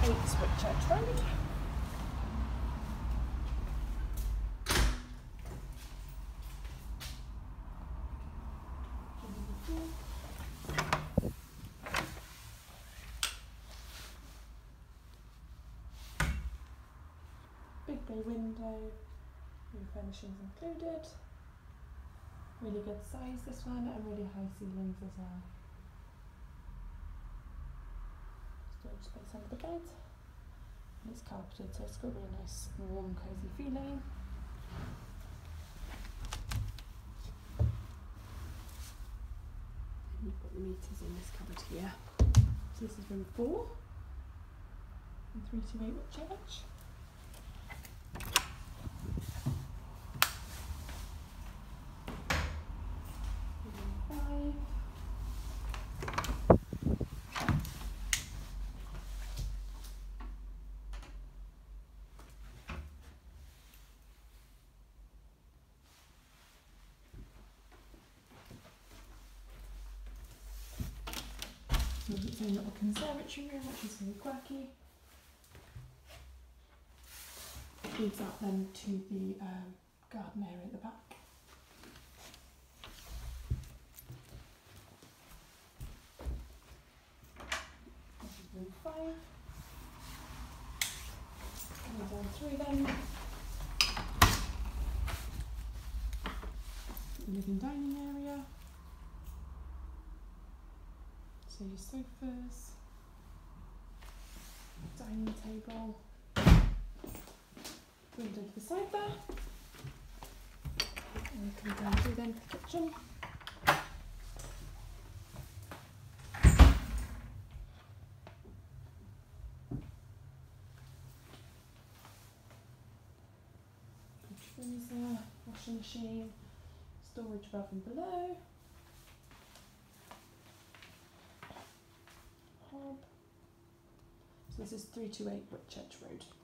Whitchurch Road. Big bay window, new furnishings included. Really good size this one, and really high ceilings as well. Storage space under the bed. And it's carpeted, so it's got a really nice, warm, cosy feeling. And you've got the meters in this cupboard here. So this is room 4 in 328 Whitchurch. There's its own little conservatory room, which is very quirky. Leads out then to the garden area at the back. This is room 5. Coming down through then. Living dining area. So your sofas, dining table, window to the side there, and we come down through then to the kitchen. Freezer, washing machine, storage above and below. So this is 328 Whitchurch Road.